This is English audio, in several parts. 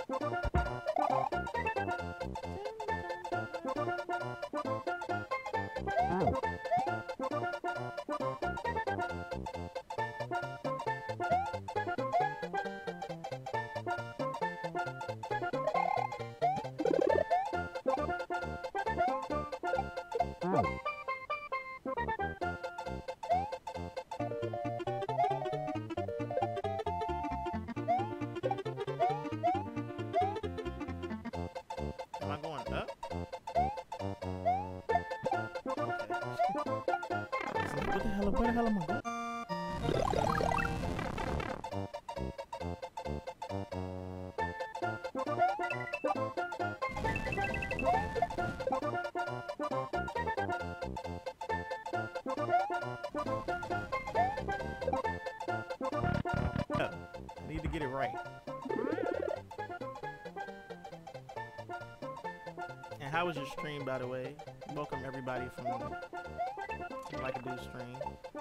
Am I going up? Okay. Where the hell am I going? I need to get it right. And how was your stream, by the way? Welcome everybody from Like a Dude stream.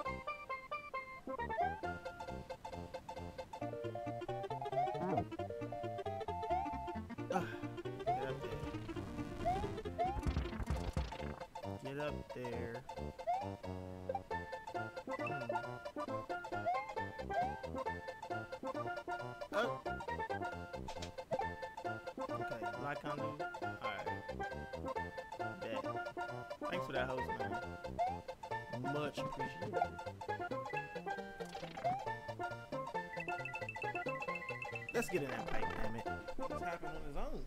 Get up there. Oh. Okay, like undo. Alright. Bet. Thanks for that host, man. Much appreciated. Let's get in that pipe, damn it. What's happening on his own?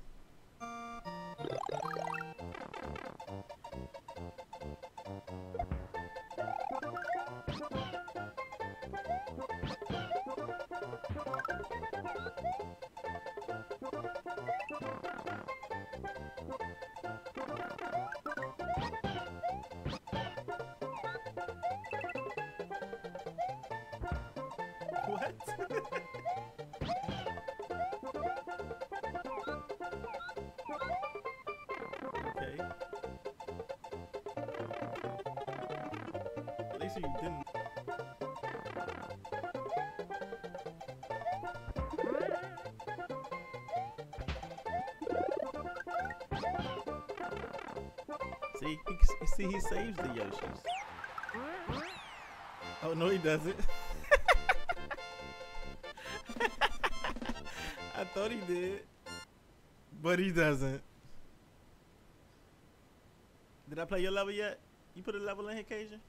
What? Okay. At least you didn't. See, he saves the Yoshis. Oh no, he doesn't. I thought he did, but he doesn't. Did I play your level yet? You put a level in here, Cajun?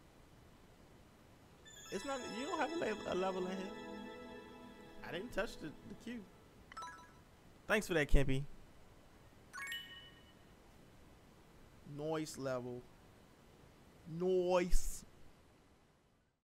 It's not. You don't have a level in here. I didn't touch the queue. Thanks for that, Kempy. Noise level. Noise.